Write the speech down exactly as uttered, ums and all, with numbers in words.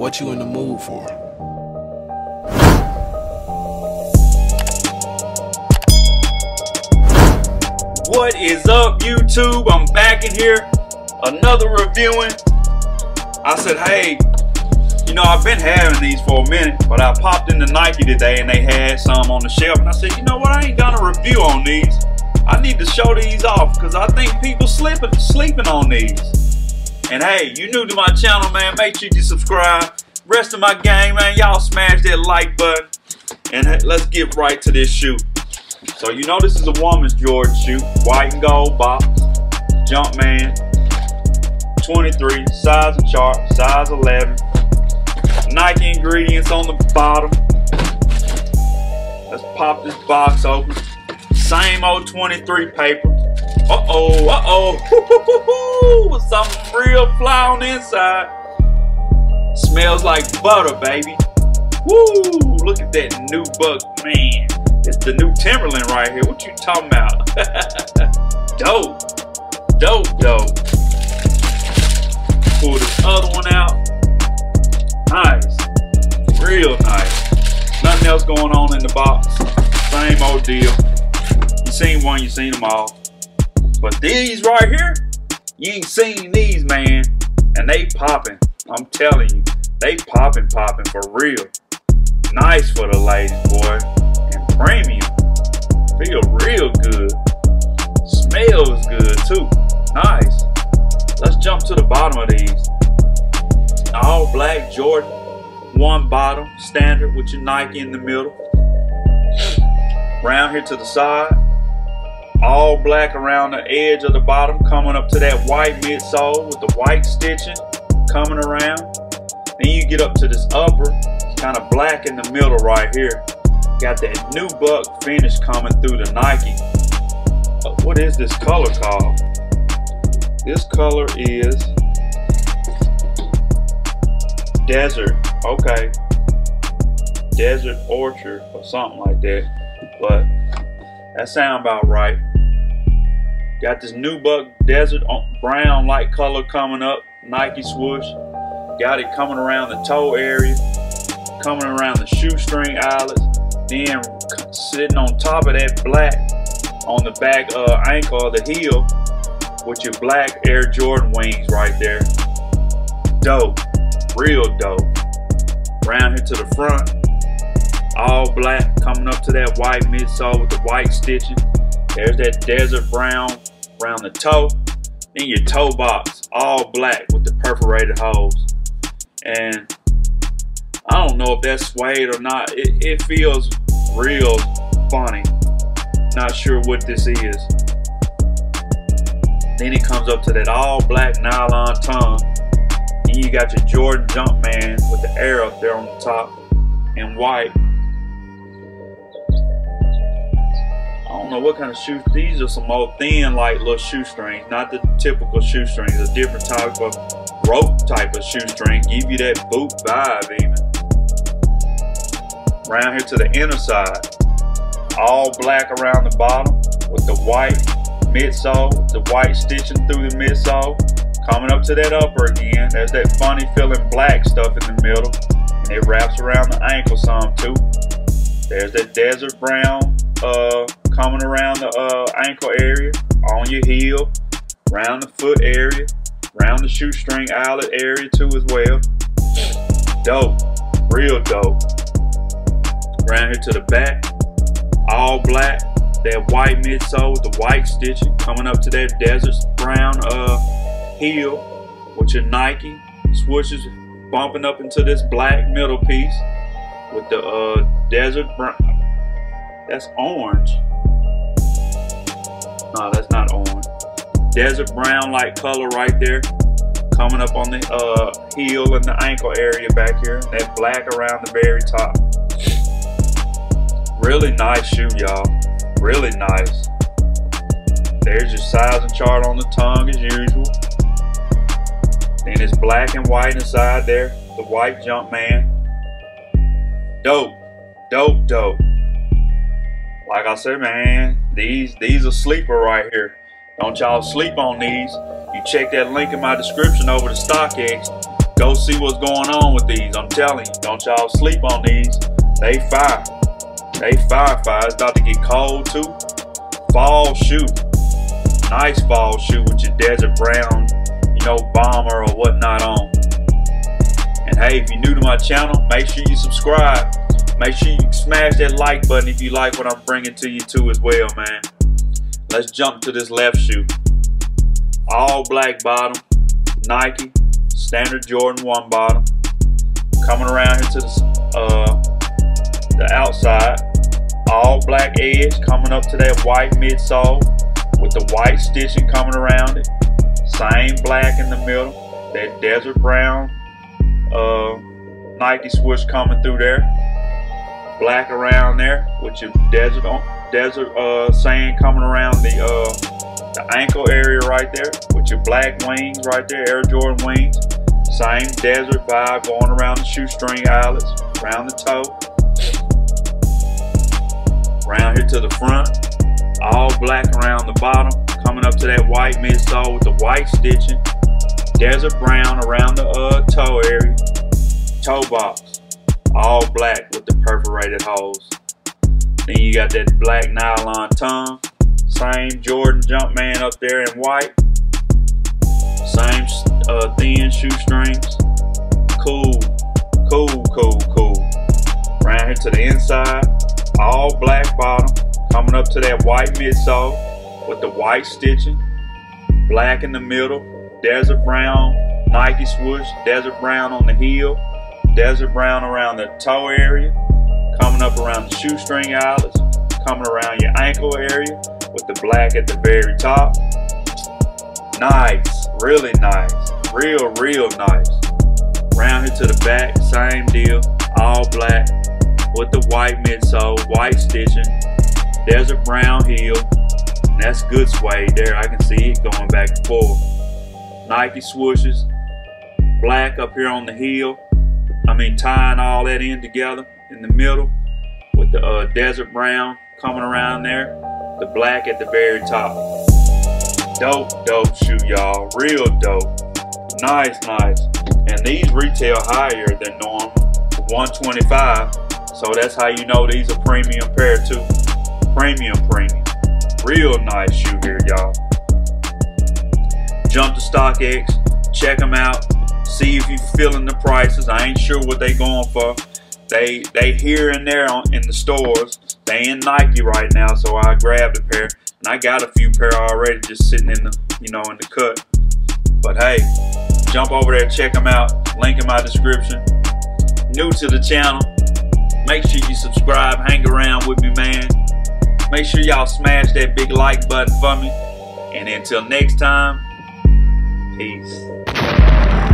What you in the mood for? What is up, YouTube? I'm back in here, another reviewing. I said, hey, you know, I've been having these for a minute, but I popped into Nike today and they had some on the shelf, and I said, you know what, I ain't got a review on these. I need to show these off because I think people sleeping sleeping on these. And hey, you new to my channel, man, make sure you subscribe. Rest of my gang, man, y'all smash that like button. And hey, let's get right to this shoe. So you know this is a woman's Jordan shoe, white and gold box, Jumpman, twenty-three, size and chart, size eleven. Nike ingredients on the bottom. Let's pop this box open. Same old twenty-three paper. Uh-oh, uh-oh. Something real fly on the inside. Smells like butter, baby. Woo! Look at that new buck, man. It's the new Timberland right here. What you talking about? Dope. Dope, dope. Pull this other one out. Nice. Real nice. Nothing else going on in the box. Same old deal. You seen one, you seen them all. But these right here, you ain't seen these, man. And they popping. I'm telling you. They popping, popping for real. Nice for the ladies, boy. And premium. Feel real good. Smells good, too. Nice. Let's jump to the bottom of these. All black Jordan. One bottom. Standard with your Nike in the middle. Round here to the side. All black around the edge of the bottom, coming up to that white midsole with the white stitching coming around. Then you get up to this upper, it's kind of black in the middle right here. Got that new buck finish coming through the Nike. Uh, what is this color called? This color is Desert. Okay, Desert Orchard or something like that. But that sound about right. Got this new buck desert brown light color coming up, Nike swoosh. Got it coming around the toe area, coming around the shoestring eyelets, then sitting on top of that black on the back uh, ankle of the heel with your black Air Jordan wings right there. Dope, real dope. Round here to the front, all black, coming up to that white midsole with the white stitching. There's that desert brown around the toe. Then your toe box, all black with the perforated holes. And I don't know if that's suede or not. It, it feels real funny. Not sure what this is. Then it comes up to that all black nylon tongue. And you got your Jordan Jumpman with the air up there on the top in white. I don't know what kind of shoes. These are some old thin, like little shoestrings, not the typical shoestrings. A different type of rope type of shoestring. Give you that boot vibe even. Round here to the inner side, all black around the bottom with the white midsole, the white stitching through the midsole. Coming up to that upper again. There's that funny feeling black stuff in the middle, and it wraps around the ankle some too. There's that desert brown. Uh, coming around the uh, ankle area, on your heel, around the foot area, around the shoestring eyelet area too as well. Dope, real dope. Around here to the back, all black, that white midsole with the white stitching, coming up to that desert brown uh, heel with your Nike swooshes bumping up into this black middle piece with the uh, desert brown. That's orange. No, that's not orange. Desert brown like color right there. Coming up on the uh, heel and the ankle area back here. That black around the very top. Really nice shoe, y'all. Really nice. There's your size and chart on the tongue as usual. Then it's black and white inside there. The white Jumpman. Dope. Dope, dope. Like I said, man, these these are sleeper right here. Don't y'all sleep on these. You check that link in my description over to StockX. Go see what's going on with these. I'm telling you, don't y'all sleep on these. They fire. They fire fire. It's about to get cold too. Fall shoe. Nice fall shoe with your desert brown, you know, bomber or whatnot on. And hey, if you're new to my channel, make sure you subscribe. Make sure you smash that like button if you like what I'm bringing to you too as well, man. Let's jump to this left shoe. All black bottom, Nike, standard Jordan one bottom. Coming around here to the, uh, the outside. All black edge, coming up to that white midsole with the white stitching coming around it. Same black in the middle. That desert brown uh, Nike swoosh coming through there. Black around there with your desert on desert uh, sand coming around the uh, the ankle area right there with your black wings right there, Air Jordan wings. Same desert vibe going around the shoestring eyelets, around the toe. Around here to the front, all black around the bottom, coming up to that white midsole with the white stitching. Desert brown around the uh, toe area. Toe box, all black with the perforated holes. Then you got that black nylon tongue. Same Jordan Jumpman up there in white. Same uh, thin shoestrings. Cool, cool, cool, cool. Around here to the inside, all black bottom, coming up to that white midsole with the white stitching. Black in the middle, desert brown, Nike swoosh, desert brown on the heel, desert brown around the toe area, coming up around the shoestring eyelets, coming around your ankle area with the black at the very top. Nice, really nice, real, real nice. Round here to the back, same deal, all black with the white midsole, white stitching, desert brown heel. And that's good suede there. I can see it going back and forth. Nike swooshes, black up here on the heel. I mean, tying all that in together in the middle with the uh, desert brown coming around there, the black at the very top. Dope, dope shoe, y'all. Real dope. Nice, nice. And these retail higher than normal, one twenty-five. So that's how you know these are premium pair too. Premium, premium. Real nice shoe here, y'all. Jump to StockX, check them out. See if you're feeling the prices. I ain't sure what they going for. They they here and there on, in the stores. They in Nike right now, so I grabbed a pair. And I got a few pair already just sitting in the, you know, in the cut. But hey, jump over there, check them out. Link in my description. New to the channel, make sure you subscribe, hang around with me, man. Make sure y'all smash that big like button for me. And until next time, peace.